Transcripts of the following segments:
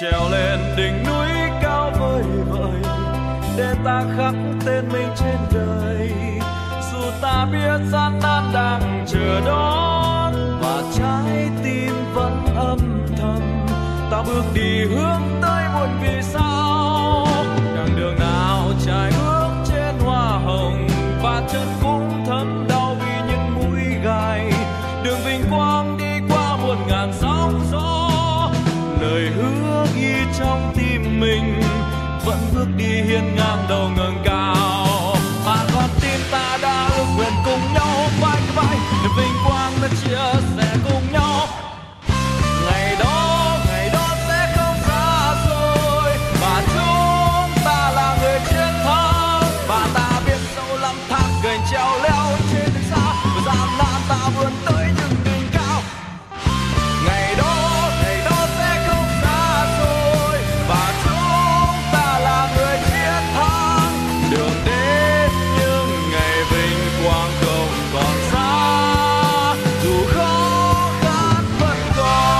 trèo lên đỉnh núi cao vời vợi để ta khắc tên mình trên đời. Dù ta biết gian nan đang chờ đón và trái tim vẫn âm thầm, ta bước đi hướng tới muôn vì sao. Chặng đường nào trải bước trên hoa hồng và chân cũng thấm đau vì những mũi gai. Đường vinh quang đi qua muôn ngàn sóng gió, lời hứa ghi trong tim mình vẫn bước đi hiên ngang đầu ngẩng cao. Mà con tim ta đã ước nguyện cùng nhau vai vai để vinh quang đã chia sẻ cùng nhau. Ngày đó sẽ không xa xôi và chúng ta là người chiến thắng. Và ta biết sâu lắm thác gành treo leo trên đường xa và gian nan ta vươn tới những đỉnh cao. Ngày đó sẽ không xa xôi và chúng ta là người chiến thắng. Đường đến những ngày vinh quang không còn xa, dù khó khăn vẫn còn.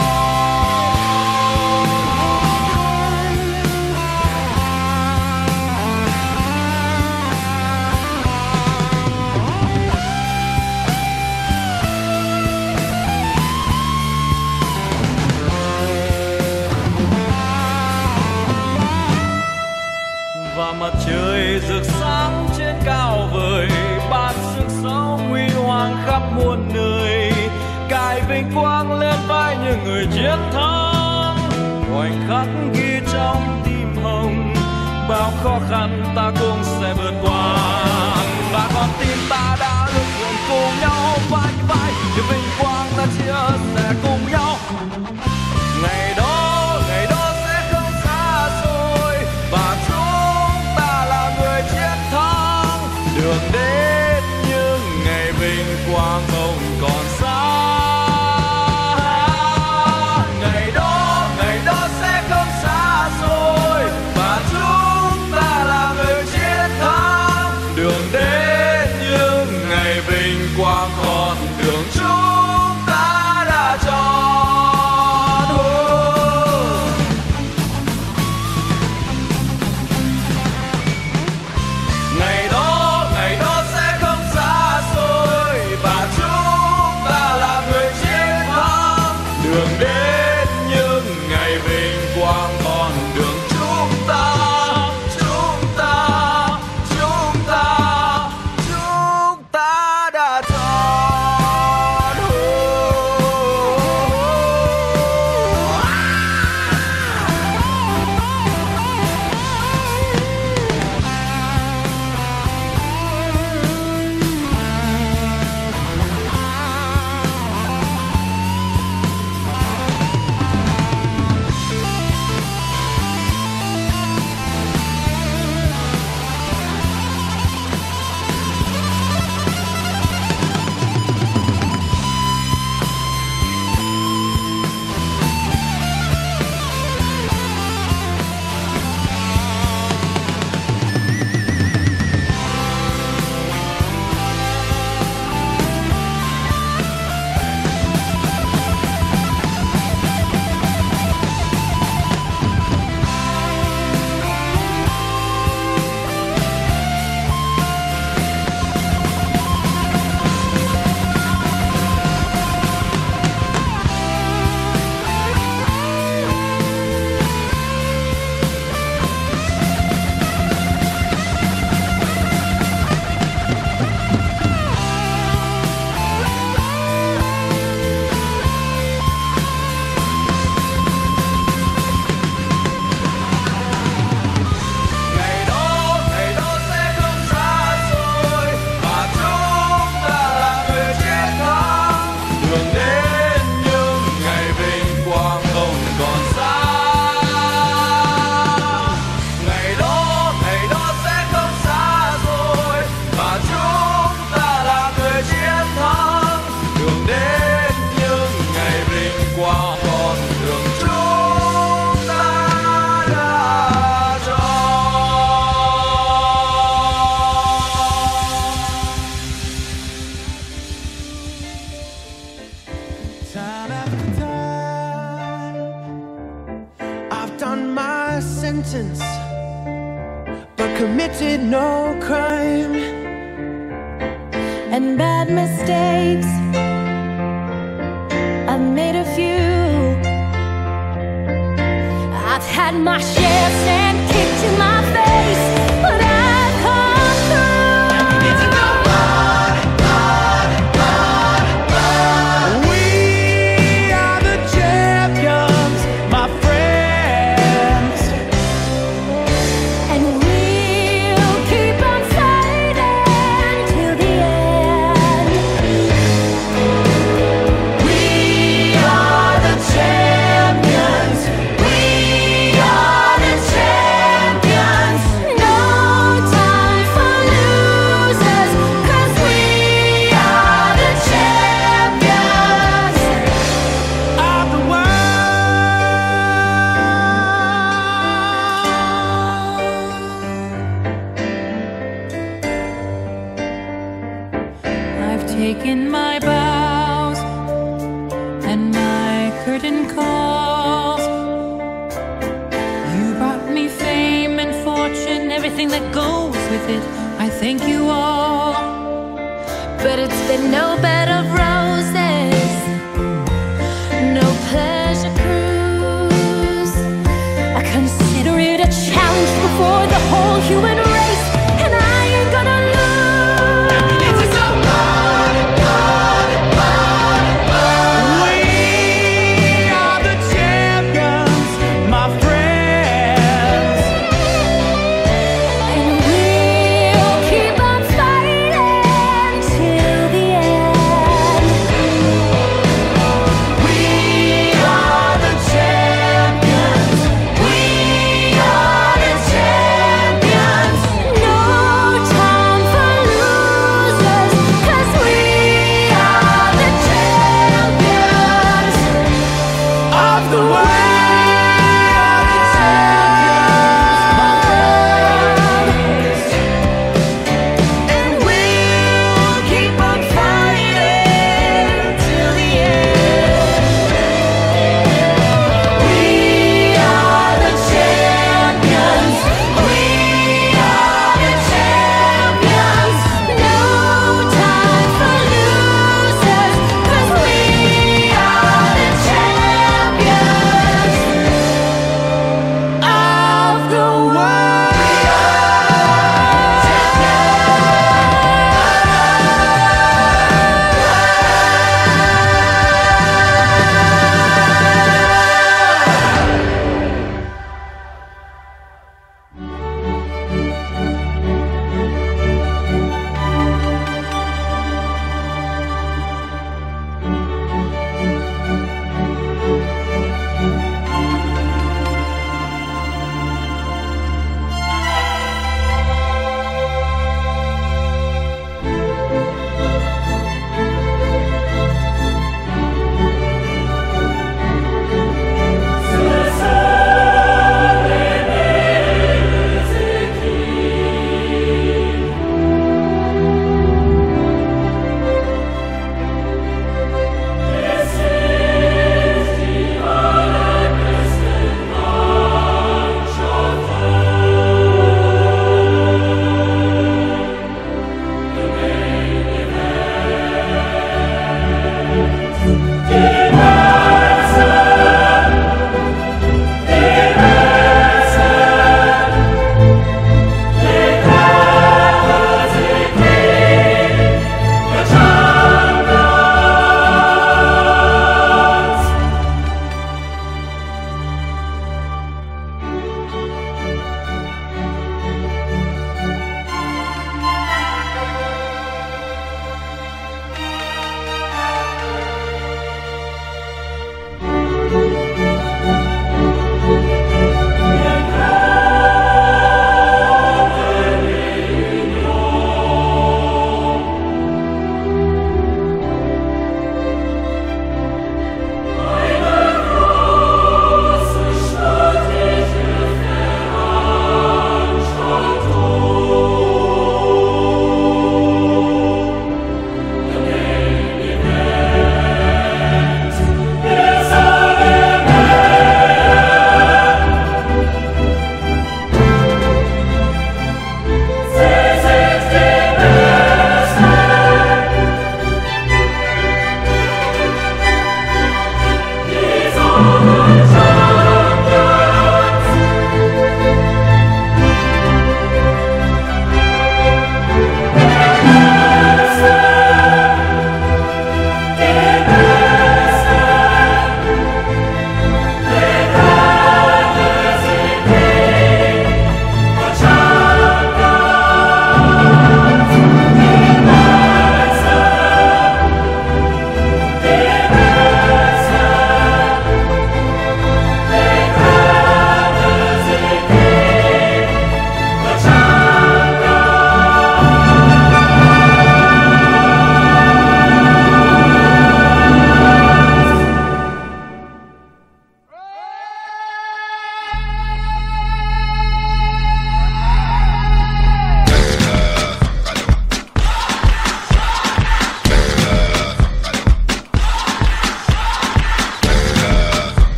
Và mặt trời rực sáng trên cao vời, ban sức sống huy hoàng khắp muôn nơi, cài vinh quang lên vai những người chiến thắng. Khoảnh khắc ghi trong tim hồng, bao khó khăn ta cũng sẽ vượt qua. Và con tim ta đã ước nguyện cùng nhau vai vai để vinh quang ta chia sẻ cùng nhau. Ngày đó sẽ không xa xôi và chúng ta là người chiến thắng. Đường đến những ngày vinh quang không còn xa. Ngày đó sẽ không xa xôi và chúng ta là người chiến thắng. Đường đến những ngày vinh quang còn đường chúng ta đã chọn. Ngày đó sẽ không xa xôi và chúng ta là người chiến thắng. Đường đến những ngày vinh quang còn đường chúng ta đã chọn. sentence, but committed no crime. And bad mistakes, I've made a few. I've had my share sand kicked in my face, but I've come through. And we need to go on and on and on and on. We are the champions, my friends. And we'll keep on fighting till the end. We are the champions. We are the champions. No time for losers, 'cause we are the champions Of the world. I've taken my bows and my curtain calls. You brought me fame and fortune, everything that goes with it. I thank you all, but it's been no bed of roses, no pleasure cruise. I consider it a challenge before the whole human race, and I ain't gonna lose. We are the champions, my friends. And we'll keep on fighting till the end.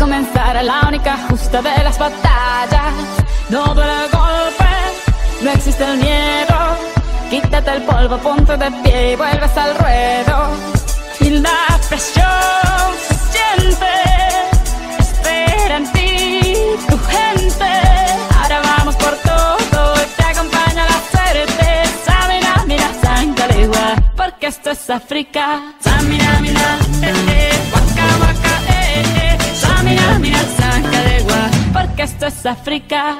comenzar la única justa de las batallas. No duele el golpe, no existe el miedo. Quítate el polvo, ponte de pie y vuelves al ruedo. Y la presión se siente, espera en ti tu gente. Ahora vamos por todo y te acompaña la suerte. Samina, mira, Sankalegua, porque esto es África. Samina, mira, waka, waka, Samina, mira, Sankalegua, porque esto es África.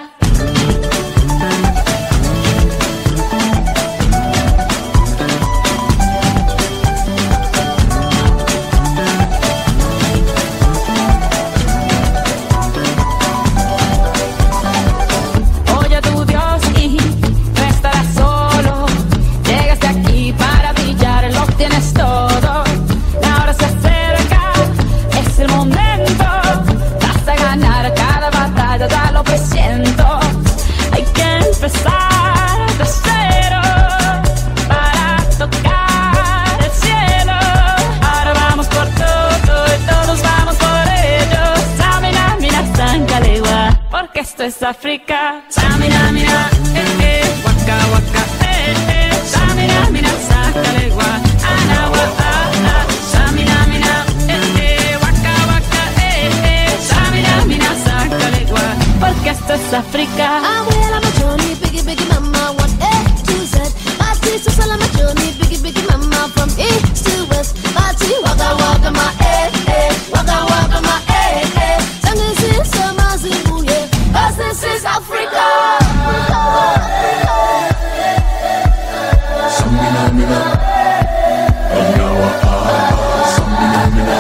Esto es África. Samina, mira, waka, waka, Samina, mira, Sankalegua, anawa, Samina, mira, waka, waka, Samina, mira, Sankalegua, porque esto es África. I'm well on my journey, biggie, biggie, mama, 1 A to Z. My sister's all on my journey, biggie, biggie, mama, from east to west. My tea, waka, waka, my waka, waka, my Sangin' so my Zimbabwe. This is Africa. Samina, mina, anawa, Samina, mina,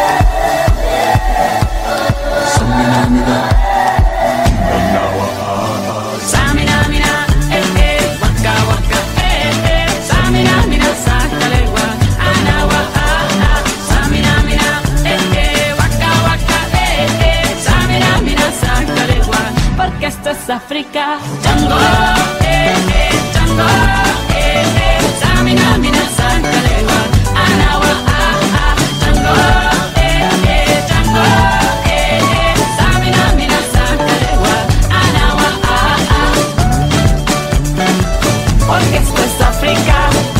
Samina, mina, anawa, Samina, mina, waka, waka, Samina, mina, Sankalegua, anawa, Samina, mina, waka, waka, Samina, mina, Sankalegua, porque esto es África. Django, Django, Samina, mina, Sankalegua, anawa, Django, Django, Samina, mina, Sankalegua, anawa, porque esto es África.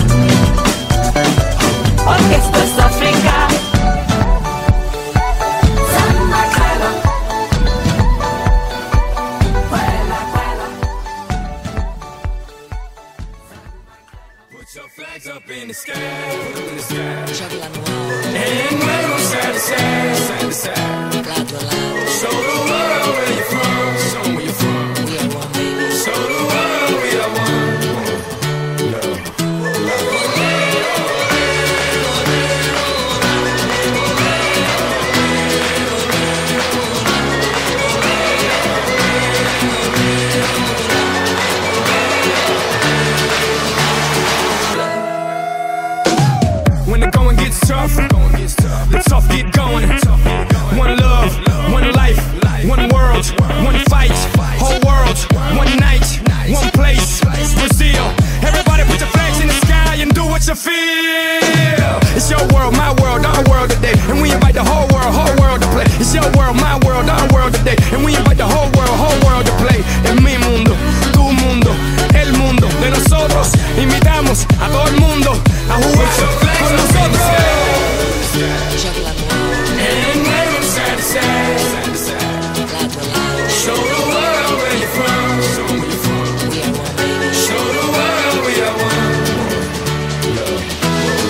Porque esto es África. your flags up in the sky, in the sky. And wave them side to side, side to side. Show the world where you're from, show 'em where you're from. Show the world we are one. When the going gets tough, the tough get going. One love, one life, one world, one fight. Whole world, one night, one place. Brazil, everybody put your flags in the sky and do what you feel. It's your world, my world, our world today. And we invite the whole world to play. It's your world, my world, our world today. And we invite the whole world to play. Es mi mundo, tu mundo, el mundo de nosotros. Invitamos a todo el mundo a jugar con nosotros. And wave them side to side. Show the world where you're from. Show the world we are one.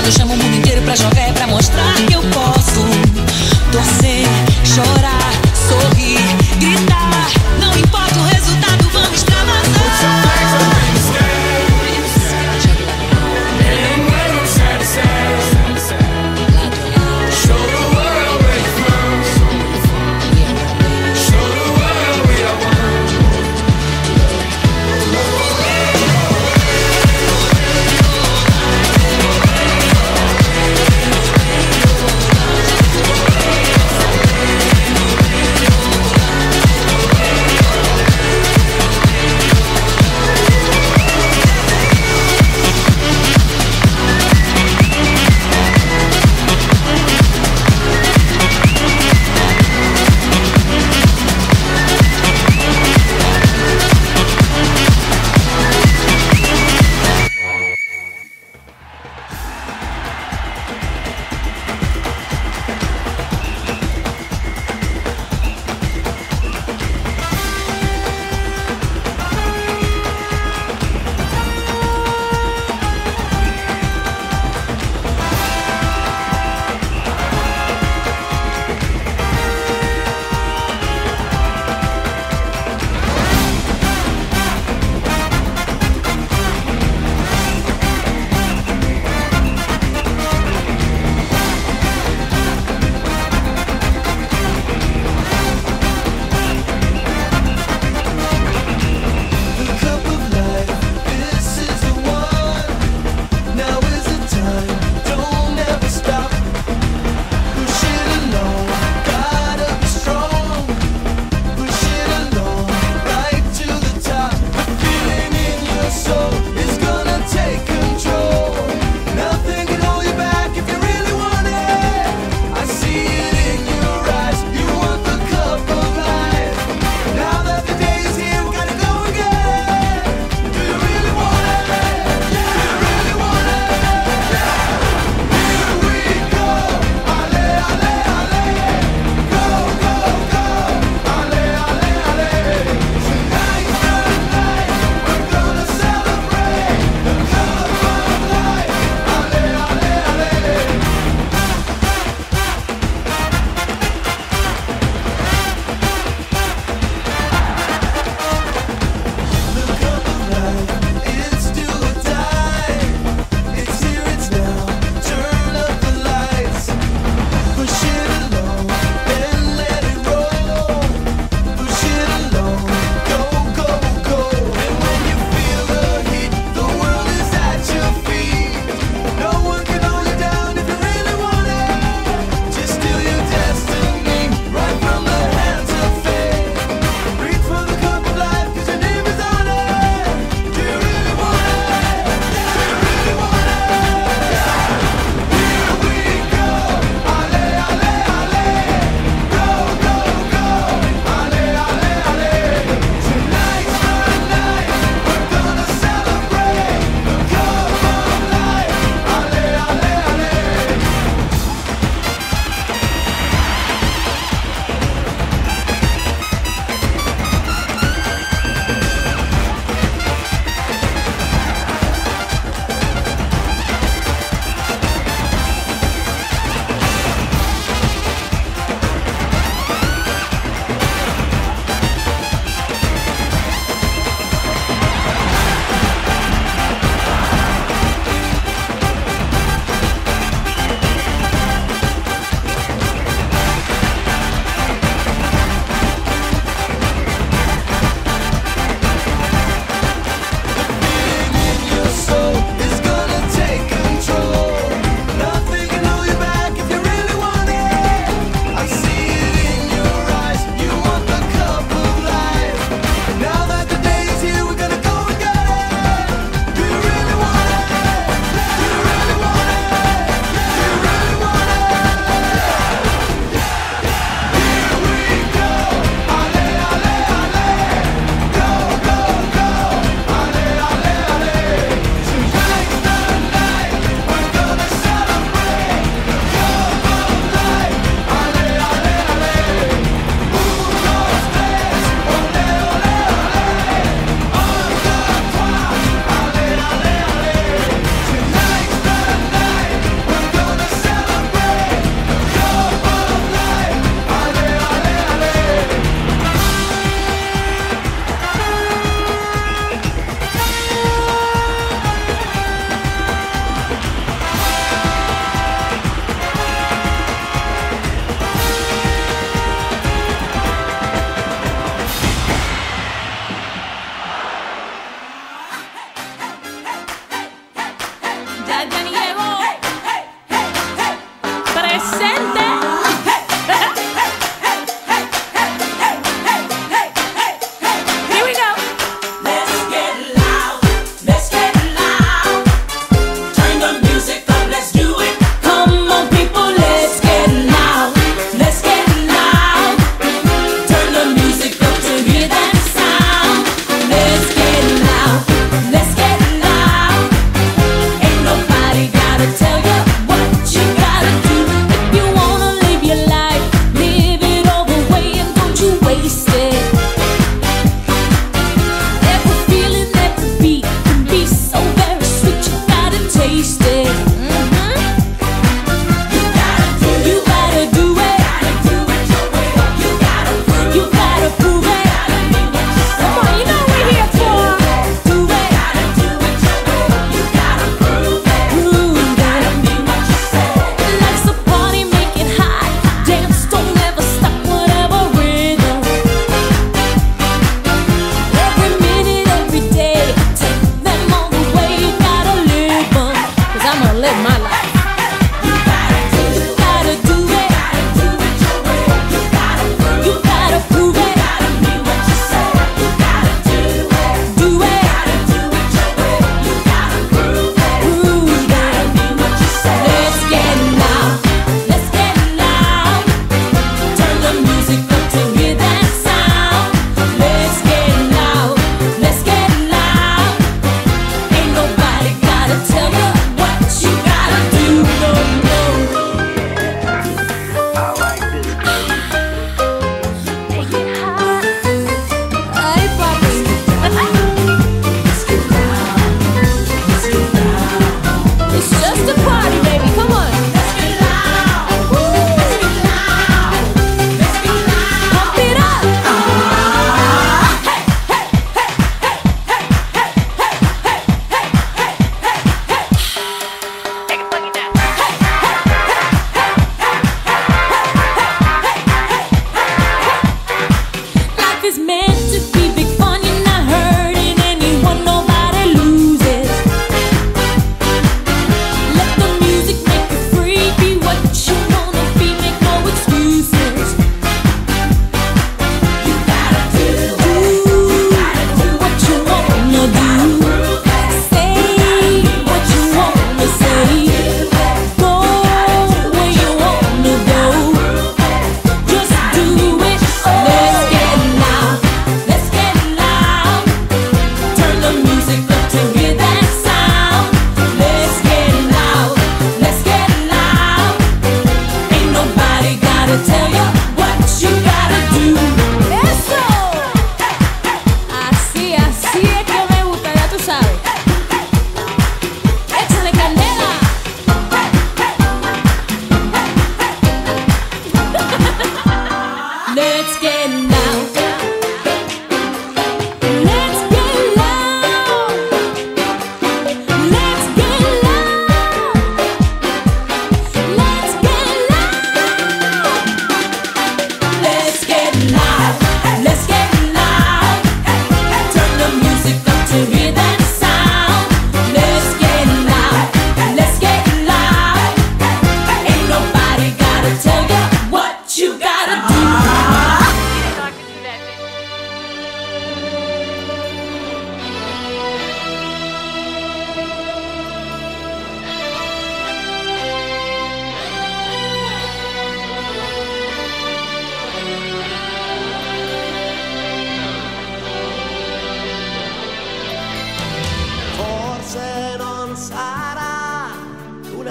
Eu chamo o mundo inteiro pra jogar, é pra mostrar que eu posso torcer, chorar, sorrir, gritar. Não importa o resultado, vamos extravasar.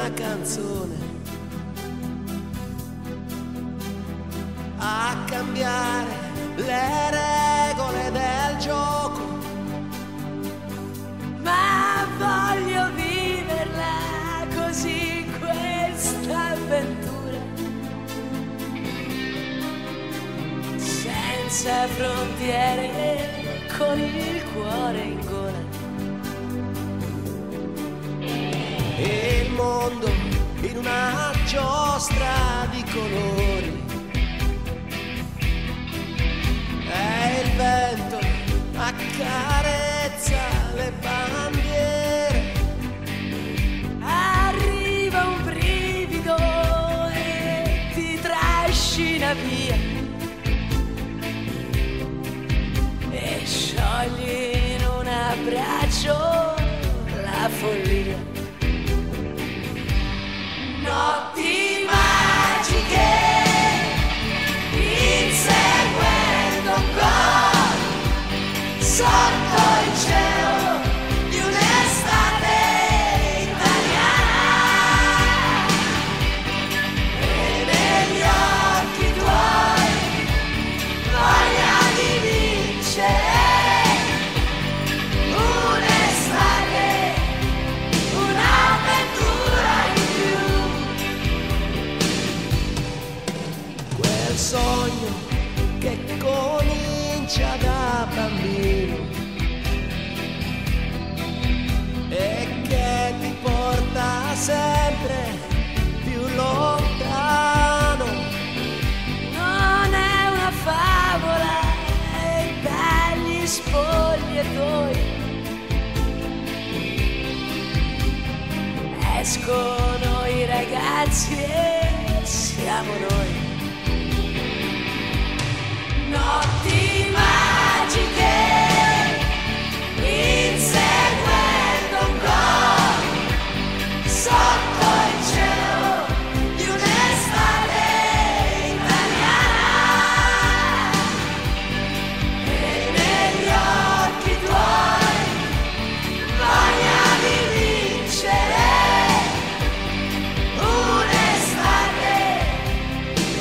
una canzone, a cambiare le regole del gioco, ma voglio viverla così questa avventura, senza frontiere, con il cuore in gola. E il mondo in una giostra di colori, e il vento accarezza le bandiere. Arriva un brivido e ti trascina via, e sciogli in un abbraccio la follia. Notti magiche, inseguendo un gol sotto il cielo di un'estate italiana, e negli occhi tuoi voglia di vincere. Un'estate, un'avventura in più. Quel sogno che comincia da bambino e che ti porta sempre più lontano. Non è una favola, e dagli spogliatoi escono i ragazzi e siamo noi. Notti magiche, inseguendo un gol sotto il cielo di un'estate italiana, e negli occhi tuoi voglia di vincere. Un'estate,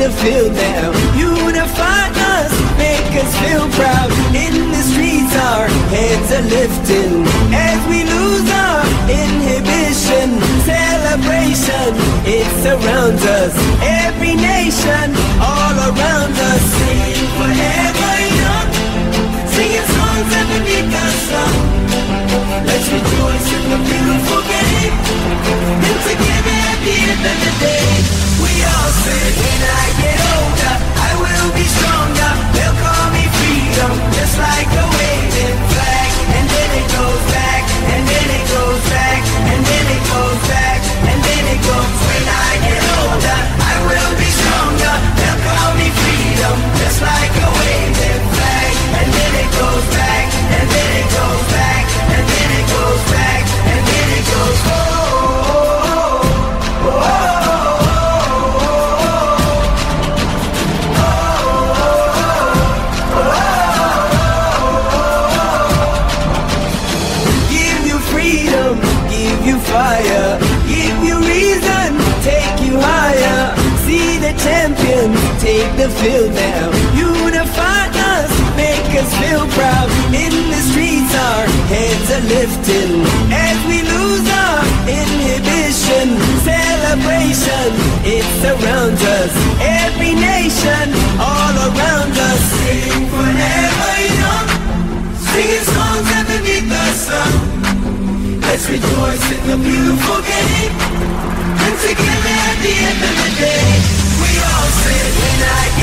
the field now. Unify us, make us feel proud. In the streets our heads are lifting as we lose our inhibition. Celebration, it surrounds us. Every nation, all around us. Sing forever young, singing songs underneath the sun. Let's rejoice in the beautiful game, and together at the end of the day, we all say, when I get older, I will be stronger. They'll call me freedom, just like a waving flag. And then it goes back, and then it goes back, and then it goes back, and then it goes. When I get older, I will be stronger. They'll call me freedom, just like a waving flag. And then it goes back, and then it goes back, and then it goes back, and then it goes. Oh, oh, oh, oh. Fire, give you reason, take you higher. See the champions, take the field now. Unify us, make us feel proud. In the streets our heads are lifting as we lose our inhibition. Celebration, it surrounds us. Every nation, all around us. Sing forever young, singing songs underneath the sun. Let's rejoice in the beautiful game, and together at the end of the day, we all say, when I get